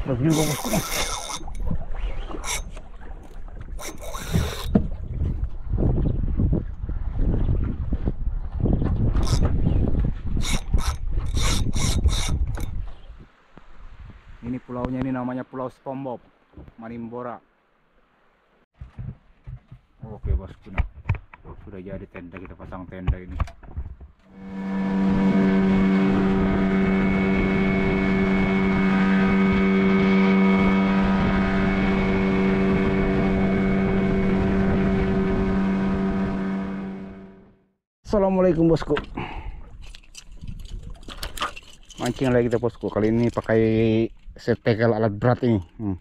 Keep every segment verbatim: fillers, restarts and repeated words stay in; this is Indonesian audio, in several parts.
Review ko bosku. Ini pulaunya, ini namanya Pulau SpongeBob, Manimbora. Oke bosku, nah sudah jadi tenda, kita pasang tenda ini. Assalamualaikum bosku. Mancing lagi kita bosku. Kali ini pakai setegel alat berat ini. Hmm.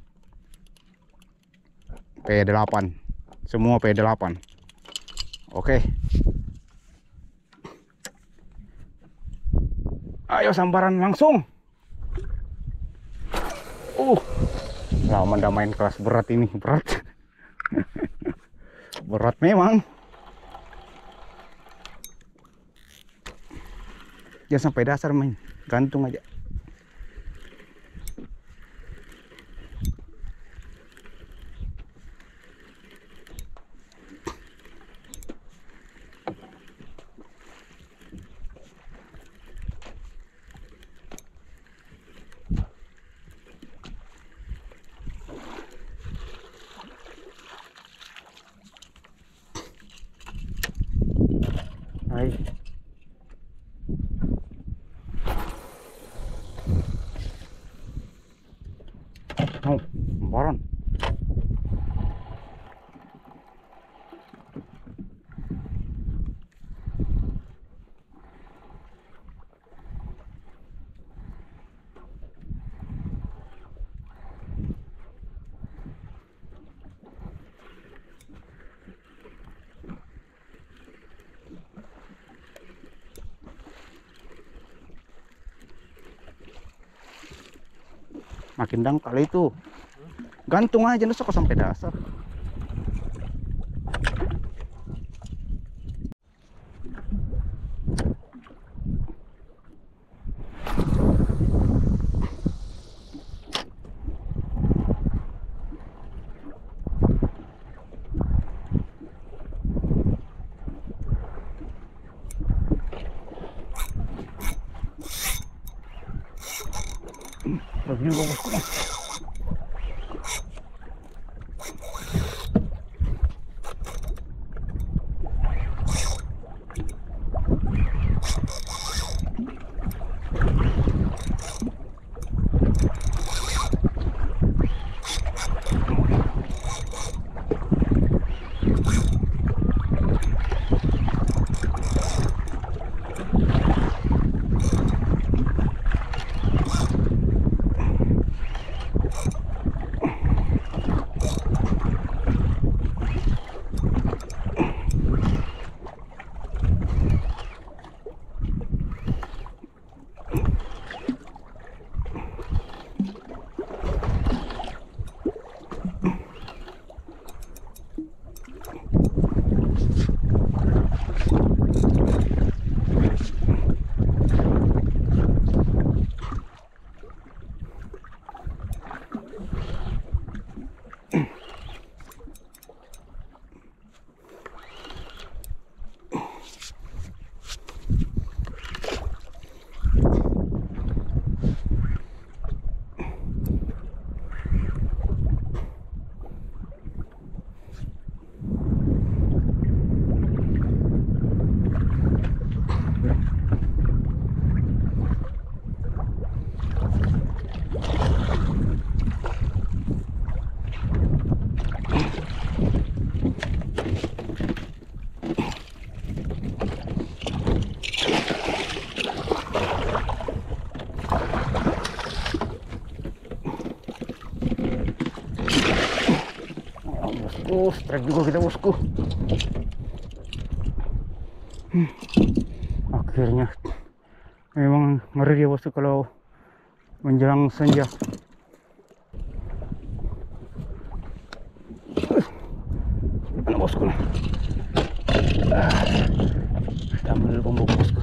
P delapan. Semua P delapan. Oke. Ayo sambaran langsung. Uh. Lama ndak main kelas berat ini, berat. Berat memang. Jangan sampai dasar main, gantung aja. Hai. Oh, baron. Makin dangkal itu. Gantung aja nusuk sampai dasar. Review ko bosku. Oh, strike juga kita bosku. Hmm. Akhirnya memang ngeri ya bosku kalau menjelang senja. Mana bosku? Ah, kita ambil pembuk bosku.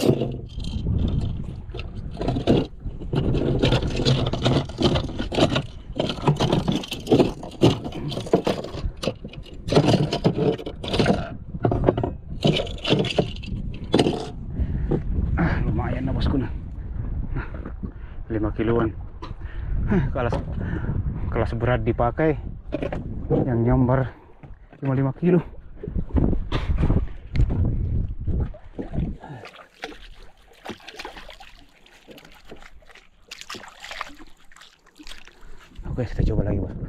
Ah, lumayan na bosku na. lima kiloan. Kelas kelas berat dipakai, yang nyambar cuma lima kilo. Oke, kita coba lagi bosku.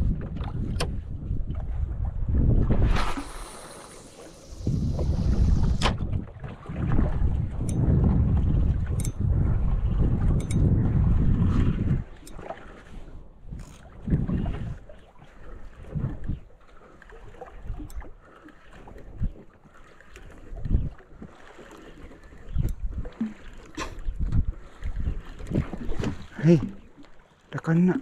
Hei, udah kena.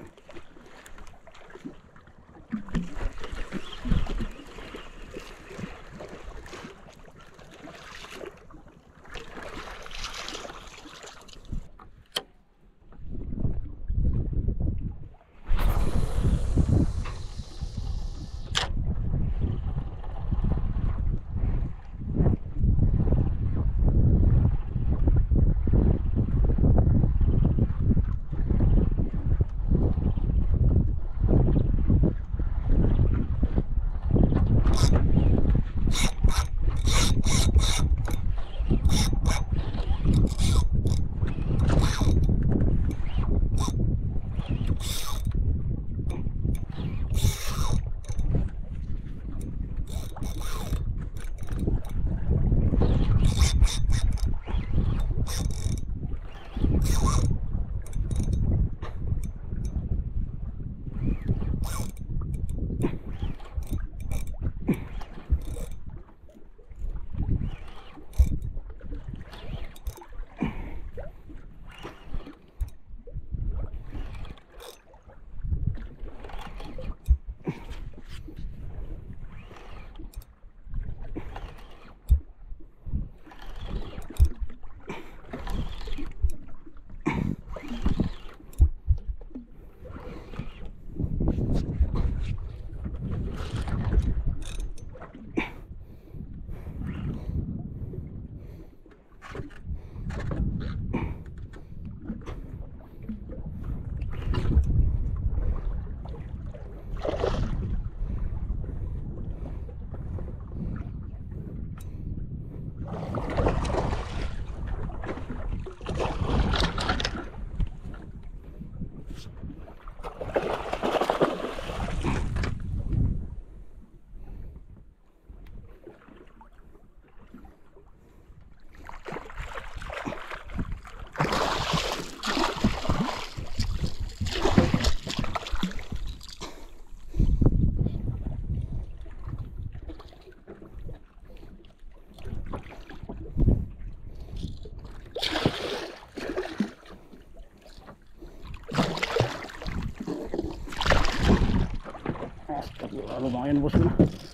Lumayan bosku.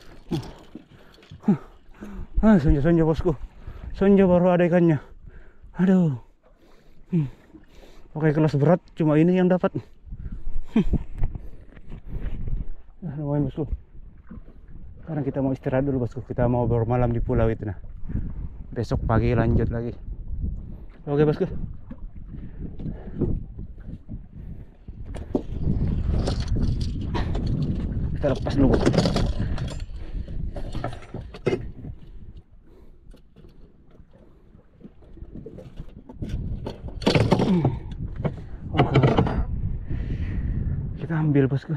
Ah, senja-senja bosku. Senja baru ada ikannya. Aduh. Hmm. Pakai kelas berat, cuma ini yang dapat. Ah, lumayan bosku. Sekarang kita mau istirahat dulu bosku. Kita mau bermalam di pulau itu nah. Besok pagi lanjut lagi. Oke bosku. Kita lepas dulu bosku. Oke. Kita ambil bosku.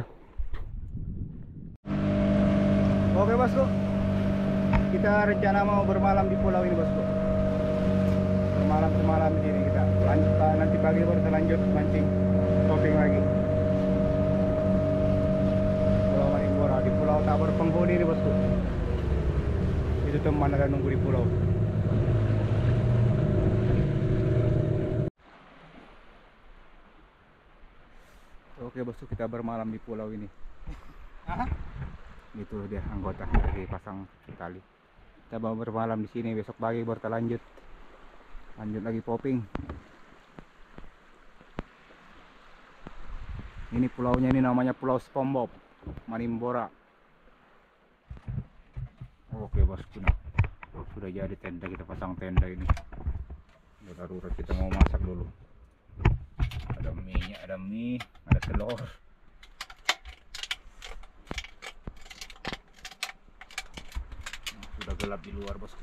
Oke bosku. Kita rencana mau bermalam di pulau ini bosku. Bermalam semalam di sini kita lanjut nanti pagi baru kita lanjut mancing topeng lagi. Di Pulau Tabur Penghuni ini bosku. Itu teman ada nunggu di pulau. Oke bosku, kita bermalam di pulau ini. Itu dia anggota lagi pasang tali. Kita mau bermalam di sini, besok pagi baru kita lanjut. Lanjut lagi popping. Ini pulaunya ini namanya Pulau SpongeBob, Manimbora. Oke bosku, nah sudah jadi tenda, kita pasang tenda ini. Udah darurat, kita mau masak dulu. Ada mie, ada mie, ada telur. Sudah gelap di luar bosku.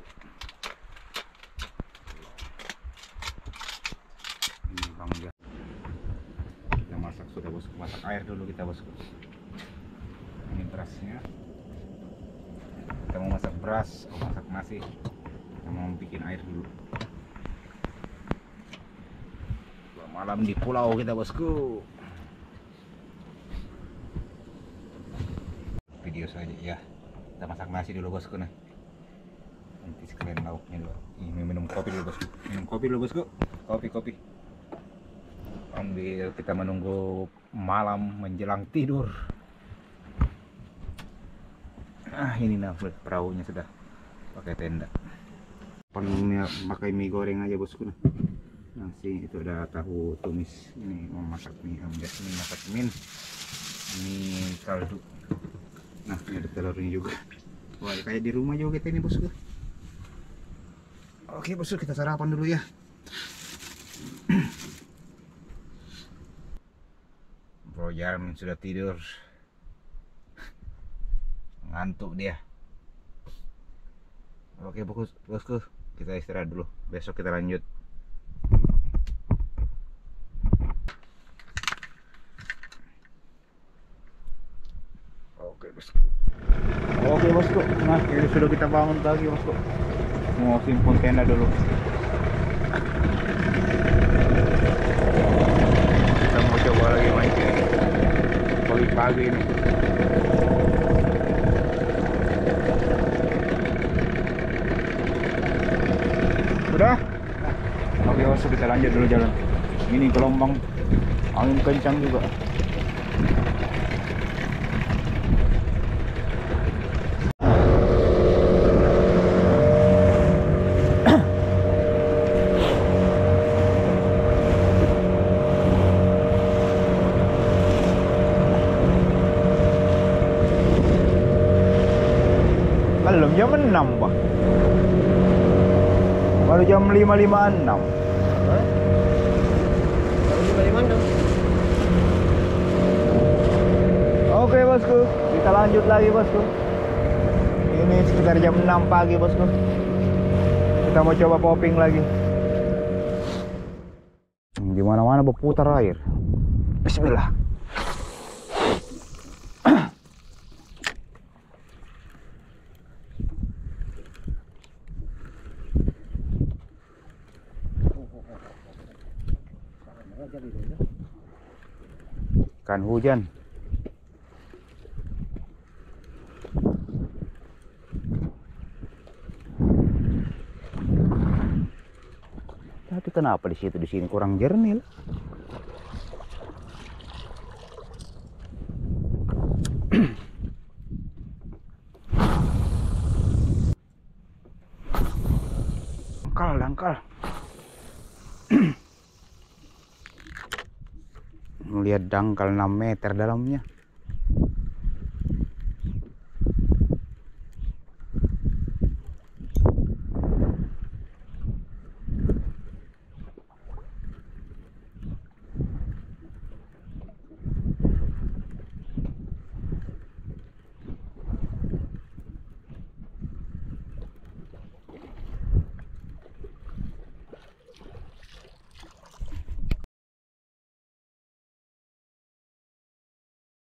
Ini bang ya. Kita masak sudah bosku, masak air dulu kita bosku. Ini berasnya. Kita mau masak beras, mau masak nasi. Kita mau bikin air dulu. Malam di pulau kita bosku. Video saja ya. Kita masak nasi dulu bosku nih. Nanti sekalian lauknya dulu. Ini minum kopi dulu bosku. Minum kopi dulu bosku. Kopi kopi. Ambil, kita menunggu malam menjelang tidur. Ah ini nah perahunya sudah pakai tenda. Panggungnya pakai mie goreng aja bosku nih. Nasi itu ada tahu tumis. Ini mau masak mie, ambil mie masak mie. Mie kaldu. Nah ini ada telurnya juga. Wah kayak di rumah juga kita ini bosku. Oke bosku, kita sarapan dulu ya. Bro Jarmin sudah tidur, ngantuk dia. Oke bosku, bosku kita istirahat dulu, besok kita lanjut. Oke bosku. Oke bosku, nah ini sudah kita bangun pagi bosku. Mau simpon tenda dulu. Kita mau coba lagi mancing pagi-pagi ini. Sudah? Oke bosku, kita lanjut dulu jalan. Ini gelombang angin kencang juga. Belum jam enam pak, baru jam lima lima enam. Baru lima lima enam. Oke bosku, kita lanjut lagi bosku. Ini sekitar jam enam pagi bosku. Kita mau coba popping lagi. Di mana-mana berputar air. Bismillah. Ikan hujan. Tapi kenapa di situ di sini kurang jernih? Dangkal, dangkal. Melihat dangkal enam meter dalamnya.